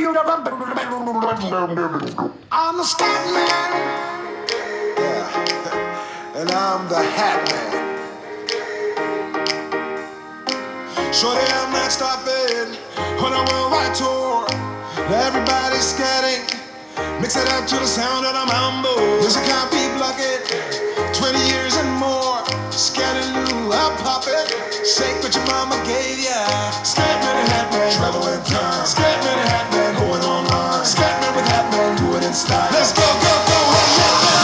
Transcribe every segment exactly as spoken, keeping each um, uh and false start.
I'm the scat man. Yeah. And I'm the hat man. Shorty, I'm not stopping on a worldwide tour. Now everybody's scatting. Mix it up to the sound of the mambo. Yes, I can't be blocking. Twenty years and more. Scattaloo, I'll pop it. Shake what your mama gave ya. Scatman and Hatman, traveling time. Scatman and Hatman, going online. Scatman with Hatman, do it in style. Let's go, go, go, Hatman.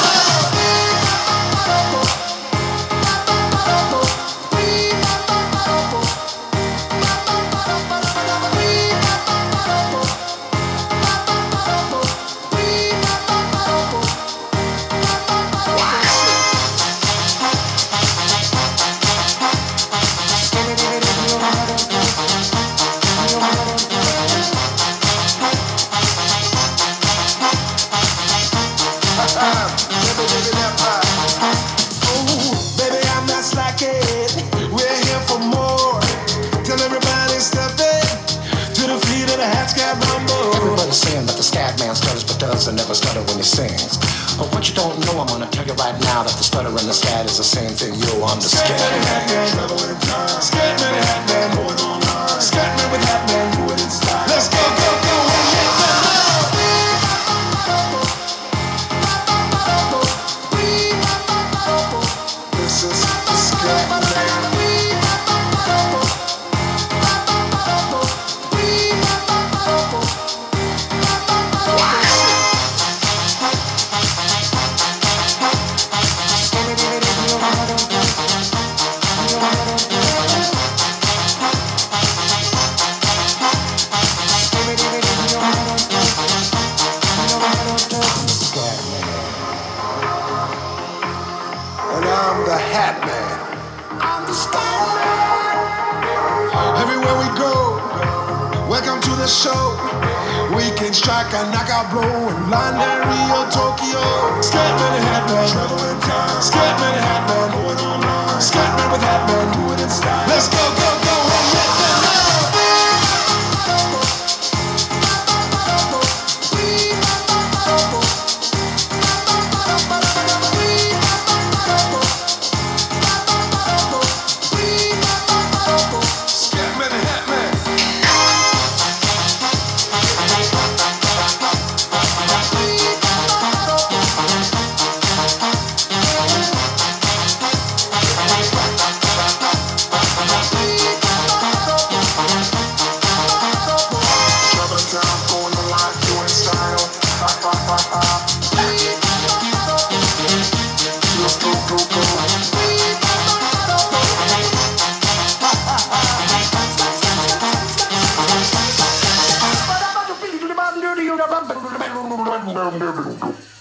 Everybody's saying that the scat man stutters but doesn't never stutter when he sings. But what you don't know, I'm gonna tell you right now that the stutter and the scat is the same thing. You'll understand. Scatman and Hatman, going online. Scatman with Hatman, do it in style. Let's go, go, go, this is the Scatman. And I'm the Hat Man. I'm the Scat Man. Everywhere we go, welcome to the show. We can strike a knockout blow in London, Rio, Tokyo. Scatman and Hatman, traveling time. Scatman and Hatman, going online. Scatman with Hatman, do it in style. Let's go, go, go, Hatman. No, no, no, no.